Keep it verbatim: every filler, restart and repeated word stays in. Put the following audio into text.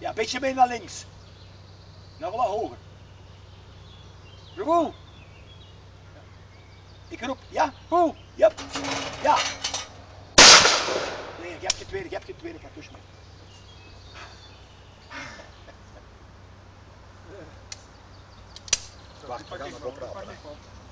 Ja, een beetje meer naar links. Nog wat hoger. Goed. Ik roep, ja, goed, ja, ja. Nee, ik heb geen tweede, ik heb geen tweede cartouche meer. Wacht, we gaan het oprapen.